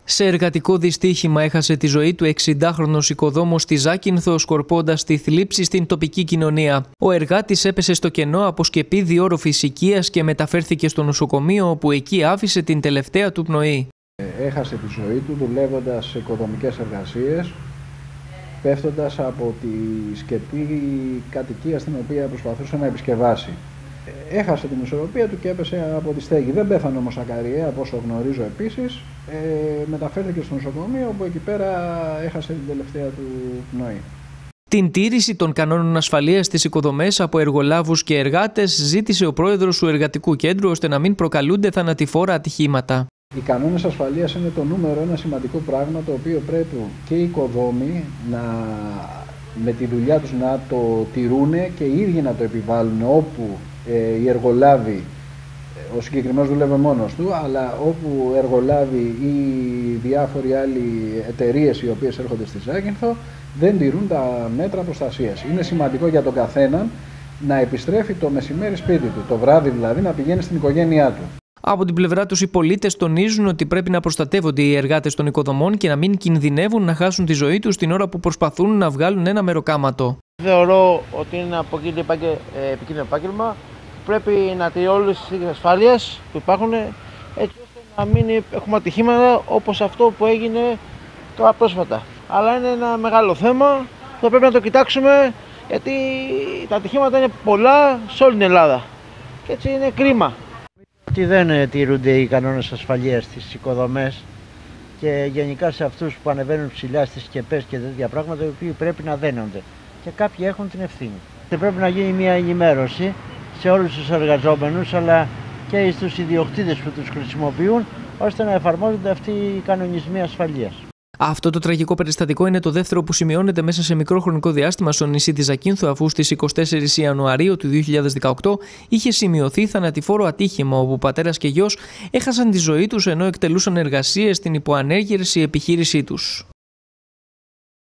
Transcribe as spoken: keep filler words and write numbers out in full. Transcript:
Σε εργατικό δυστύχημα έχασε τη ζωή του εξηντάχρονος οικοδόμος στη Ζάκυνθο, σκορπώντας τη θλίψη στην τοπική κοινωνία. Ο εργάτης έπεσε στο κενό από σκεπή διόρροφης οικίας και μεταφέρθηκε στο νοσοκομείο, όπου εκεί άφησε την τελευταία του πνοή. Έχασε τη ζωή του δουλεύοντας σε οικοδομικές εργασίες, πέφτοντας από τη σκεπή κατοικία στην οποία προσπαθούσε να επισκευάσει. Έχασε την ισορροπία του και έπεσε από τη στέγη. Δεν πέθανε όμως ακαριέα, από όσο γνωρίζω επίσης. Ε, μεταφέρθηκε στο νοσοκομείο, όπου εκεί πέρα έχασε την τελευταία του πνοή. Την τήρηση των κανόνων ασφαλείας στις οικοδομές από εργολάβους και εργάτες ζήτησε ο πρόεδρος του Εργατικού Κέντρου, ώστε να μην προκαλούνται θανατηφόρα ατυχήματα. Οι κανόνες ασφαλείας είναι το νούμερο ένα σημαντικό πράγμα, το οποίο πρέπει και οι οικοδόμοι να, με τη δουλειά τους να το τηρούνε και οι ίδιοι να το επιβάλλουν, όπου ε, οι εργολάβοι, ο συγκεκριμένος δουλεύει μόνος του, αλλά όπου εργολάβοι ή διάφοροι άλλοι εταιρείες οι οποίες έρχονται στη Ζάκυνθο δεν τηρούν τα μέτρα προστασίας. Είναι σημαντικό για τον καθέναν να επιστρέφει το μεσημέρι σπίτι του, το βράδυ δηλαδή να πηγαίνει στην οικογένειά του. Από την πλευρά τους οι πολίτες τονίζουν ότι πρέπει να προστατεύονται οι εργάτες των οικοδομών και να μην κινδυνεύουν να χάσουν τη ζωή τους την ώρα που προσπαθούν να βγάλουν ένα μεροκάματο. Θεωρώ ότι είναι ένα επικίνδυνο επάγγελμα. Πρέπει να τηρεί όλες τις συνθήκες ασφάλειας που υπάρχουν, έτσι ώστε να μην έχουμε ατυχήματα όπως αυτό που έγινε τώρα πρόσφατα. Αλλά είναι ένα μεγάλο θέμα που πρέπει να το κοιτάξουμε, γιατί τα ατυχήματα είναι πολλά σε όλη την Ελλάδα και έτσι είναι κρίμα. Ότι δεν τηρούνται οι κανόνες ασφαλείας στις οικοδομές και γενικά σε αυτούς που ανεβαίνουν ψηλά στις σκεπές και τέτοια πράγματα, οι οποίοι πρέπει να δένονται και κάποιοι έχουν την ευθύνη. Και πρέπει να γίνει μια ενημέρωση σε όλους τους εργαζόμενους, αλλά και στους ιδιοκτήτες που τους χρησιμοποιούν, ώστε να εφαρμόζονται αυτοί οι κανονισμοί ασφαλείας. Αυτό το τραγικό περιστατικό είναι το δεύτερο που σημειώνεται μέσα σε μικρό χρονικό διάστημα στο νησί της Ζακύνθου, αφού στις εικοστή τέταρτη Ιανουαρίου του δύο χιλιάδες δεκαοκτώ είχε σημειωθεί θανατηφόρο ατύχημα, όπου πατέρας και γιος έχασαν τη ζωή τους ενώ εκτελούσαν εργασίες στην υποανέργυρση επιχείρησή τους.